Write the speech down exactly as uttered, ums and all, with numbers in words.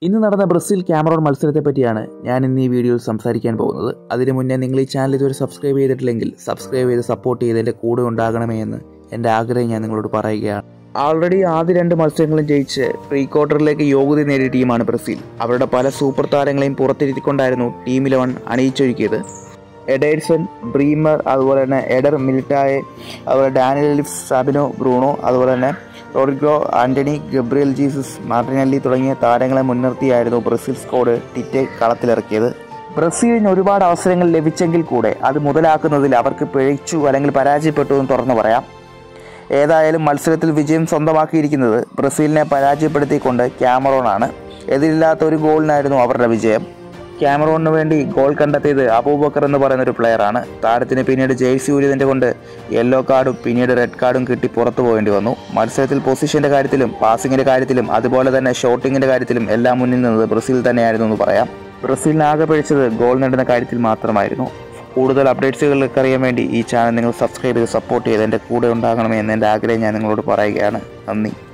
ഇന്ന് നടന്ന Brazil Cameroon മത്സരത്തെ പറ്റിയാണ് ഞാൻ ഇന്ന് ഈ വീഡിയോയിൽ സംസാരിക്കാൻ പോകുന്നത്. അതിനു മുന്നേ നിങ്ങൾ ഈ ചാനൽ ഇതുവരെ സബ്സ്ക്രൈബ് ചെയ്തിട്ടില്ലെങ്കിൽ സബ്സ്ക്രൈബ് ചെയ്ത് സപ്പോർട്ട് ചെയ്ത് എൻ്റെ കൂടെ ഉണ്ടാകണമേ എന്ന് എൻ്റെ ആഗ്രഹം ഞാൻ നിങ്ങളോട് പറയുകയാണ്. ആൾറെഡി ആദ്യ രണ്ട് മത്സരങ്ങളും ജയിച്ച് പ്രീ ക്വാർട്ടറിലേക്ക് യോഗ്യത നേടിയ ടീമാണ് ബ്രസീൽ. അവരുടെ പല സൂപ്പർ താരങ്ങളെയും പുറത്തിരുത്തിക്കൊണ്ടായിരുന്നു ടീം ഇലവൻ അണിയിച്ചൊരുക്കിയത്. എഡേഴ്സൺ, ബ്രീമർ, അതുപോലെ തന്നെ എഡർ മിലിറ്റായെ, അതുപോലെ ഡാനിയൽ ലിഫ്, സാബിനോ, ബ്രൂണോ, അതുപോലെ തന്നെ Rodrigo, Antony, Gabriel Jesus, Martinelli തുടങ്ങിയ താരങ്ങളെ മുൻനിർത്തിയായിരുന്നു ബ്രസീൽ സ്ക്വാഡ് ടിറ്റെ കളത്തിലിറക്കിയത്. ബ്രസീലിന് ഒരുപാട് അവസരങ്ങൾ ലഭിച്ചെങ്കിൽ കൂടെ അത് മുതലാക്കുന്നതിൽ അവർക്ക് പിഴച്ചു അല്ലെങ്കിൽ പരാജയപ്പെട്ടു എന്ന് തുറന്നു പറയാം. ഏതായാലും മത്സരത്തിൽ വിജയം സ്വന്തമാക്കിയിരിക്കുന്നത് ബ്രസീലിനെ പരാജയപ്പെടുത്തിക്കൊണ്ട് കാമറൂണാണ്. എതിരില്ലാത്ത ഒരു ഗോളിനായിരുന്നു അവരുടെ വിജയം. കാമറൂണിന് വേണ്ടി ഗോൾ കണ്ടെത്തിയത് അബൂബക്കർ എന്ന് പറയുന്ന ഒരു പ്ലെയറാണ്. താരത്തിന് പിന്നീട് ജേഴ്സി ഊരിയതിൻ്റെ കൊണ്ട് യെല്ലോ കാർഡും പിന്നീട് റെഡ് കാർഡും കിട്ടി പുറത്തു പോകേണ്ടി വന്നു. മത്സരത്തിൽ പൊസിഷൻ്റെ കാര്യത്തിലും പാസിങ്ങിൻ്റെ കാര്യത്തിലും അതുപോലെ തന്നെ ഷോട്ടിങ്ങിൻ്റെ കാര്യത്തിലും എല്ലാം മുന്നിൽ നിന്നത് ബ്രസീൽ തന്നെയായിരുന്നു എന്ന് പറയാം. ബ്രസീലിന് ആകെ പിഴച്ചത് ഗോൾ നേടുന്ന കാര്യത്തിൽ മാത്രമായിരുന്നു. കൂടുതൽ അപ്ഡേറ്റ്സുകളിലേക്ക് അറിയാൻ വേണ്ടി ഈ ചാനൽ നിങ്ങൾ സബ്സ്ക്രൈബ് ചെയ്ത് സപ്പോർട്ട് ചെയ്ത് എൻ്റെ കൂടെ ഉണ്ടാകണമെന്ന് എൻ്റെ ആഗ്രഹം ഞാൻ നിങ്ങളോട് പറയുകയാണ്. നന്ദി.